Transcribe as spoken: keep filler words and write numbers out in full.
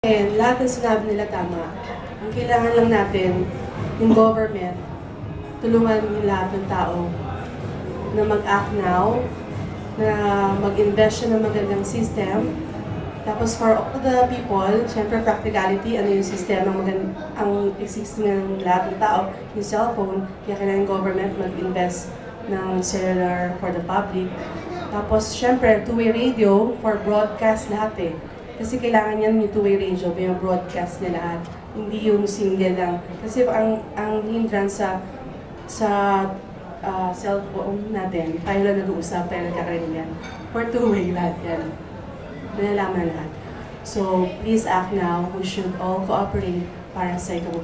And lahat ng sinabi nila tama. Ang kailangan lang natin, yung government, tulungan yung lahat ng tao na mag-act now, na mag-invest siya ng magandang system. Tapos for all the people, syempre practicality, ano yung system ang, magand- ang existing ng lahat ng tao, yung cellphone, kaya kailangan yung government mag-invest ng cellular for the public. Tapos syempre, two-way radio for broadcast lahat eh. Kasi kailangan yan yung two-way radio, yung broadcast niya lahat. Hindi yung single lang. Kasi ang ang hindrance sa sa uh, cellphone natin, tayo lang nag-uusap, tayo nagkakarinig yan. For two-way lahat yan. Nalalaman lahat. So, please act now. We should all cooperate para sa ikabubuti.